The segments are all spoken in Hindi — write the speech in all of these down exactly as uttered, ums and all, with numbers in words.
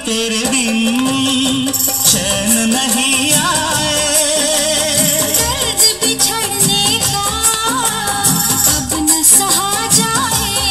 तेरे बिन चैन नहीं आए। दर्द बिछड़ने का अब न सहा जाए।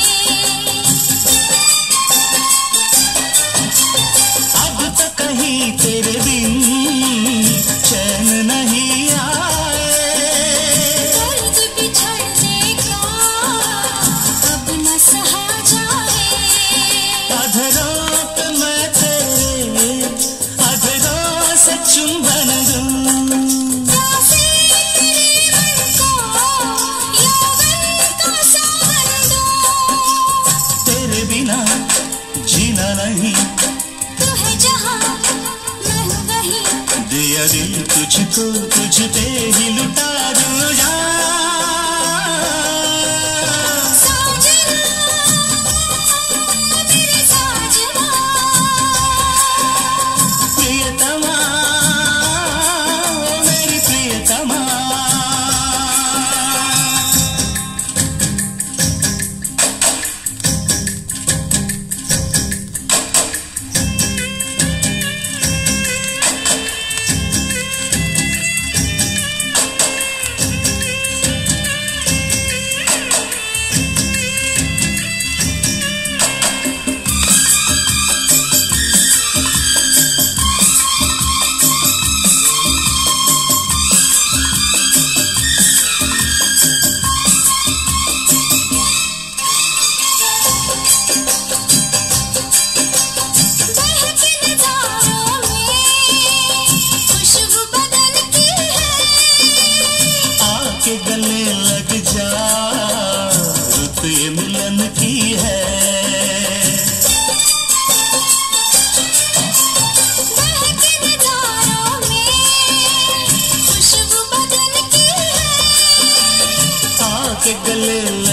अब तो कहीं तेरे बिन चैन नहीं आए। दर्द बिछड़ने का अब न सहा जाए। अधरों पे मैं तेरे अधरों से चुंबन दूं। प्यासे तेरे मन को यौवन का सावन दूं। तेरे बिना जीना नहीं, तू है जहाँ मैं हूँ वहीं। दिया दिल तुझको तुझ पे ही लुटा दूं जान। साजना मेरे साजना, प्रियतमा मेरी प्रियतमा। बहके नजारों में खुशबू बदन की है। आके गले लग जा रुत ये मिलन की है। बहके नजारों में खुशबू बदन की है। आके गले